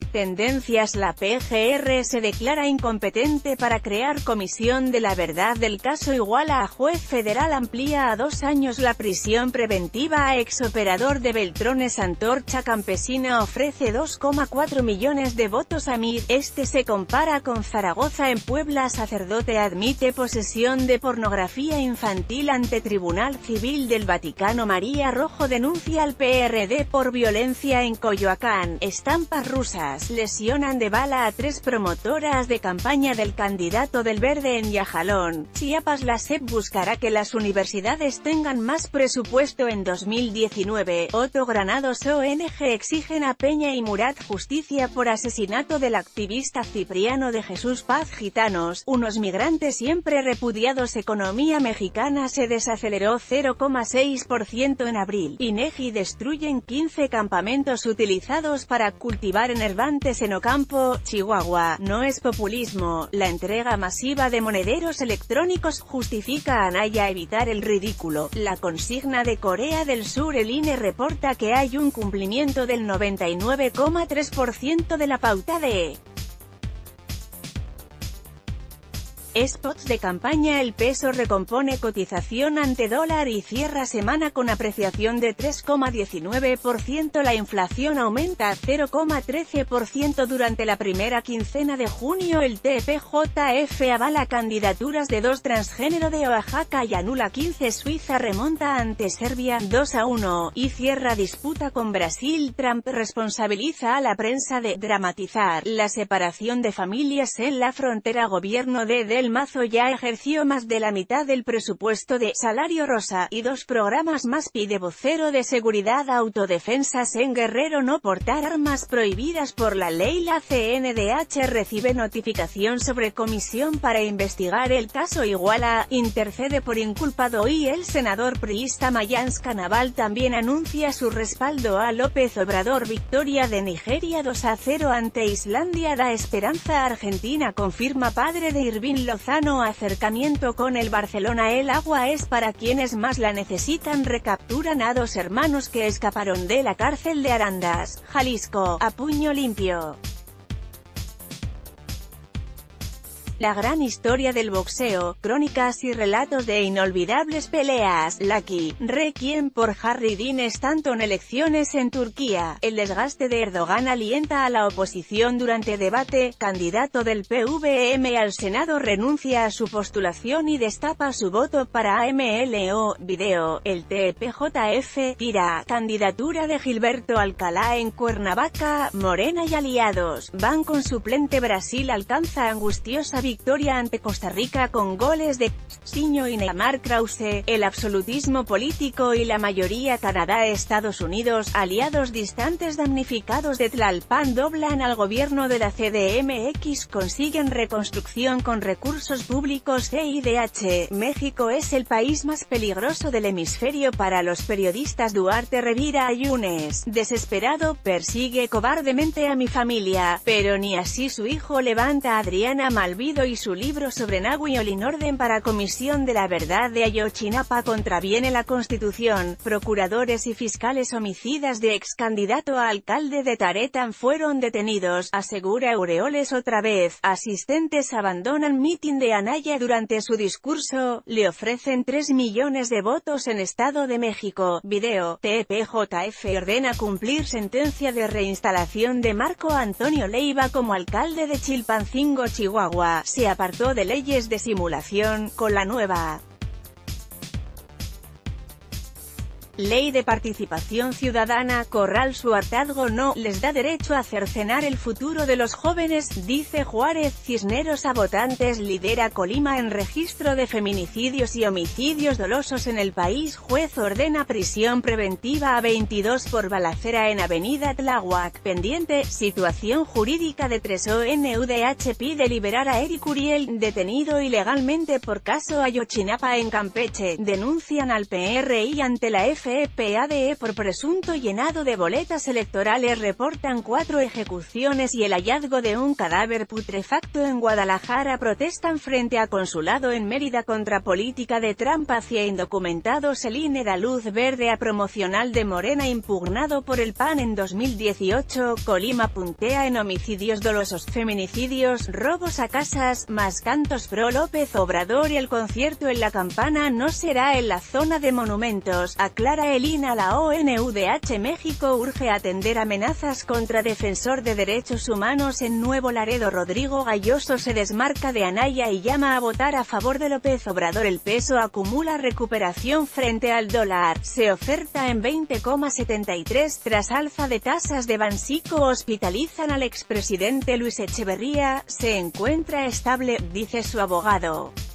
Tendencias. La PGR se declara incompetente para crear comisión de la verdad del caso Iguala. Juez federal amplía a 2 años la prisión preventiva a exoperador de Beltrones. Antorcha Campesina ofrece 2,4 millones de votos a Mir. Este se compara con Zaragoza. En Puebla, sacerdote admite posesión de pornografía infantil ante Tribunal Civil del Vaticano. María Rojo denuncia al PRD por violencia en Coyoacán. Estampas rusas lesionan de bala a 3 promotoras de campaña del candidato del Verde en Yajalón, Chiapas. La SEP buscará que las universidades tengan más presupuesto en 2019. Otto Granados. ONG exigen a Peña y Murat justicia por asesinato del activista Cipriano de Jesús Paz. Gitanos, unos migrantes siempre repudiados. Economía mexicana se desaceleró 0,6% en abril. INEGI. Destruyen 15 campamentos utilizados para cultivar enervantes en Ocampo, Chihuahua. No es populismo. La entrega masiva de monederos electrónicos justifica a Anaya evitar el ridículo. La consigna de Corea del Sur. El INE reporta que hay un cumplimiento del 99,3% de la pauta de spots de campaña. El peso recompone cotización ante dólar y cierra semana con apreciación de 3,19%. La inflación aumenta 0,13% durante la primera quincena de junio. El TPJF avala candidaturas de 2 transgénero de Oaxaca y anula 15. Suiza remonta ante Serbia 2-1 y cierra disputa con Brasil. Trump responsabiliza a la prensa de dramatizar la separación de familias en la frontera. Gobierno de Del Mazo ya ejerció más de la mitad del presupuesto de Salario Rosa y 2 programas más. Pide vocero de seguridad autodefensas en Guerrero no portar armas prohibidas por la ley. La CNDH recibe notificación sobre comisión para investigar el caso Iguala, intercede por inculpado. Y el senador priista Mayans Canaval también anuncia su respaldo a López Obrador. Victoria de Nigeria 2-0 ante Islandia da esperanza a Argentina. Confirma padre de Irving Lozano acercamiento con el Barcelona. El agua es para quienes más la necesitan. Recapturan a 2 hermanos que escaparon de la cárcel de Arandas, Jalisco, a puño limpio. La gran historia del boxeo, crónicas y relatos de inolvidables peleas. Lucky, Requiem por Harry Dean. Stanton. Elecciones en Turquía. El desgaste de Erdogan alienta a la oposición durante debate. Candidato del PVM al Senado renuncia a su postulación y destapa su voto para AMLO. Video. El TPJF tira. Candidatura de Gilberto Alcalá en Cuernavaca. Morena y aliados van con suplente. Brasil alcanza angustiosa victoria ante Costa Rica con goles de Siño y Neymar. Krause. El absolutismo político y la mayoría. Canadá, Estados Unidos, aliados distantes damnificados de Tlalpan doblan al gobierno de la CDMX. Consiguen reconstrucción con recursos públicos. CIDH. México es el país más peligroso del hemisferio para los periodistas. Duarte revira a Yunes. Desesperado, persigue cobardemente a mi familia, pero ni así su hijo levanta a Adriana Malvido y su libro sobre Nahui Olin. Orden para comisión de la verdad de Ayotzinapa contraviene la Constitución. Procuradores y fiscales homicidas de ex candidato a alcalde de Taretan fueron detenidos, asegura Aureoles. Otra vez, asistentes abandonan mitin de Anaya durante su discurso. Le ofrecen 3 millones de votos en Estado de México. Video. TPJF ordena cumplir sentencia de reinstalación de Marco Antonio Leiva como alcalde de Chilpancingo, Chihuahua. Se apartó de leyes de simulación, con la nueva Ley de Participación Ciudadana. Corral. Su hartazgo no les da derecho a cercenar el futuro de los jóvenes, dice Juárez. Cisneros a votantes. Lidera Colima en registro de feminicidios y homicidios dolosos en el país. Juez ordena prisión preventiva a 22 por balacera en Avenida Tláhuac. Pendiente. Situación jurídica de 3. ONUDH pide liberar a Eric Uriel, detenido ilegalmente por caso Ayotzinapa en Campeche. Denuncian al PRI ante la FBI FEPADE por presunto llenado de boletas electorales. Reportan 4 ejecuciones y el hallazgo de un cadáver putrefacto en Guadalajara. Protestan frente a consulado en Mérida contra política de Trump hacia indocumentados. El INE da luz verde a promocional de Morena impugnado por el PAN en 2018. Colima puntea en homicidios dolosos, feminicidios, robos a casas, más cantos pro López Obrador y el concierto en La Campana no será en la zona de monumentos, aclara el INE a la ONUDH. México urge atender amenazas contra defensor de derechos humanos en Nuevo Laredo. Rodrigo Galloso se desmarca de Anaya y llama a votar a favor de López Obrador. El peso acumula recuperación frente al dólar, se oferta en 20,73 tras alza de tasas de Banxico. Hospitalizan al expresidente Luis Echeverría, se encuentra estable, dice su abogado.